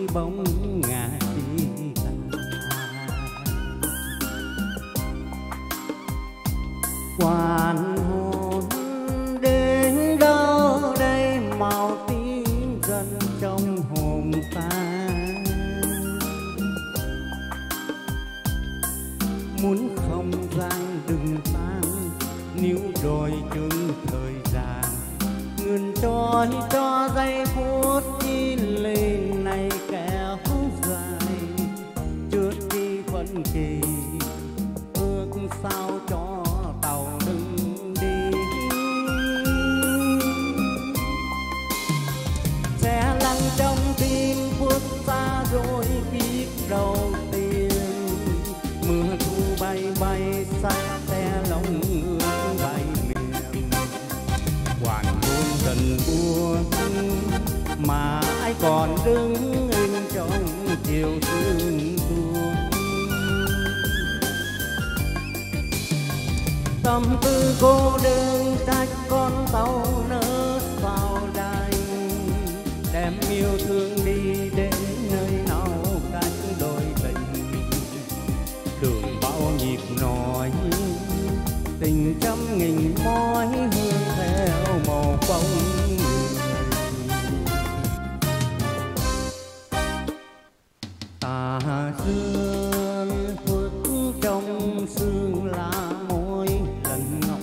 bóng ngả chi hoàn hồn đến đâu đây, màu tím dần trong hồn ta. Muốn không gian đừng tan, níu rồi chừng thời gian ngừng trôi cho giây phút chi lì này kéo dài, trước đi phân kỳ ước sao cho tàu đừng đi. Sẽ lăn trong tim phút xa rồi biết đầu tiên, mưa thu bay bay xanh xe lòng ước bay miền. Hoàn hôn dần buồn mà ai còn đứng in trong chiều sương tuôn. Tâm tư cô đơn trách con tàu nỡ sao đành, đem yêu thương đi đến nơi nào cách đôi tình. Đường bao nhịp nói tình trăm nghìn mối hương theo màu bóng người. Tà dương khuất trong sương lá môi lần ngọc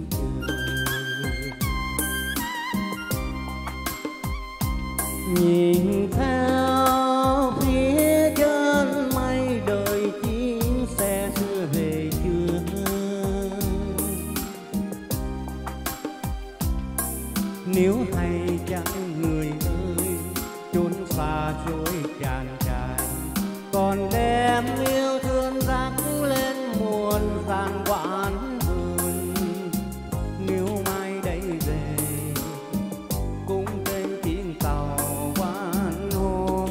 nhìn theo phía chân mây đời chuyến xe xưa về chưa. Nếu hay chẳng người ơi chốn xa rồi tràn trải, còn đem yêu thương rắc lên muôn gian oán hờn. Nếu mai đây về cũng trên chuyến tàu oan hồn.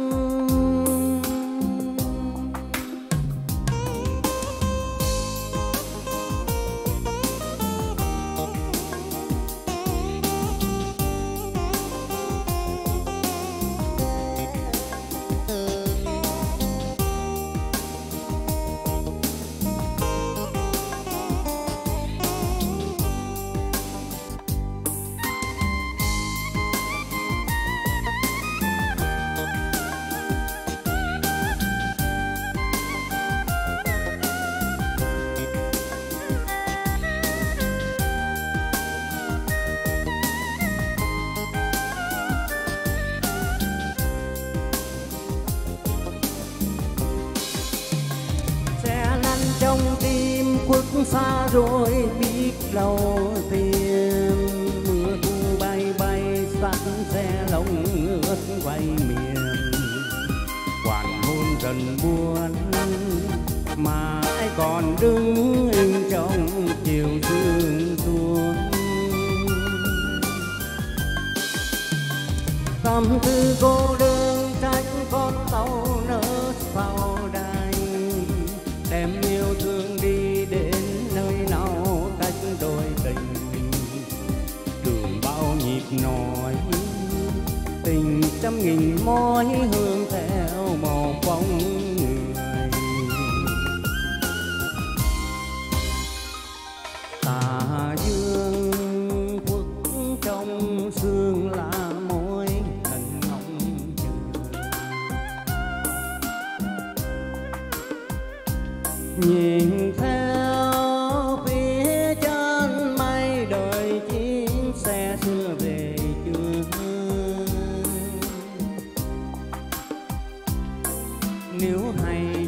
Trong tim khuất xa rồi biết lâu tìm, mưa thu bay bay sắt xe lông ướt quay miền. Hoàn hôn dần buồn mà ai còn đứng in trong chiều sương tuôn. Tâm tư cô đơn trách con tàu nỡ sao đành, đem yêu thương đi đến nơi nào cách đôi tình. Đường bao nhịp nói tình trăm nghìn mối hương theo màu bóng người. Tà dương khuất trong sương lá môi lần ngóng chờ, nhìn theo phía chân mây đời chuyến xe xưa về chưa. Nếu hay